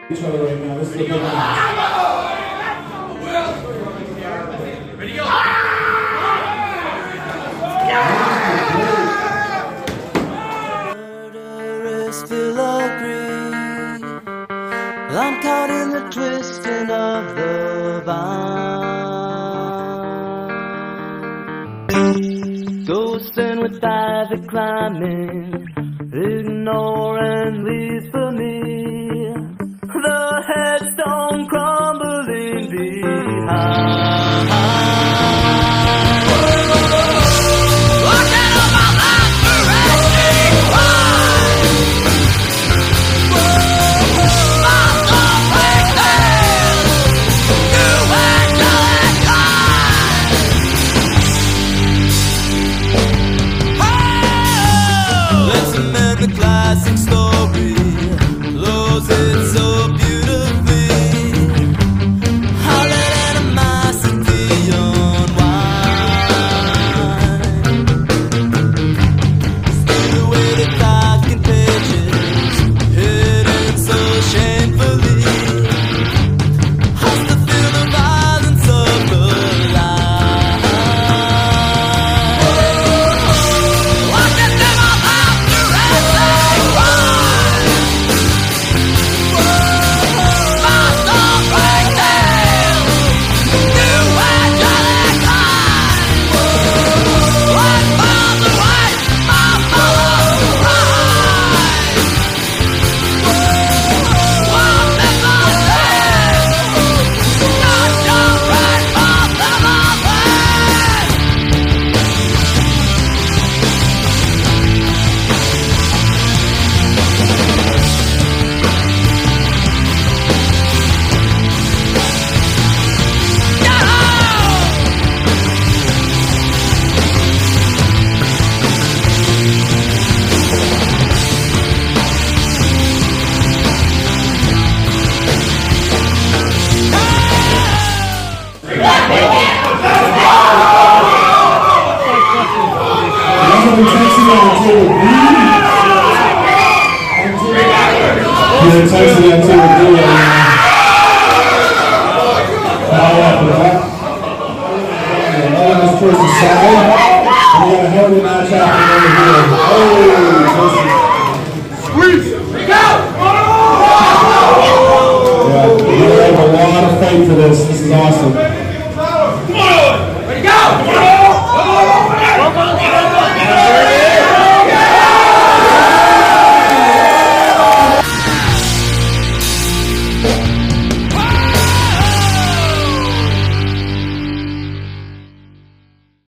each other right now. This is a big match. Ready to go. Murderers still agree. I'm caught in the twisting of the vine. Ghosting with ivy climbing, ignore and leave for me the headstone crumbling behind. Walking on my life for resting wide. My soul breaks down. You angelic kind. Let's amend the classic story. Close it so beautifully. I'll let animosity unwind. Steal away the talking pages, hidden so shamefully. I still feel the violence of the lie. Walking through my life to resting wide. My soul breaks down. You angelic kind. What falls away, my follow right. Walk in my head. Not your right, but the You're texting that to the deal right now. Power up with that. On this person's side. And we got a heavy match happening over here. Squeeze! Go! Yeah, we have a lot of faith for this. This is awesome.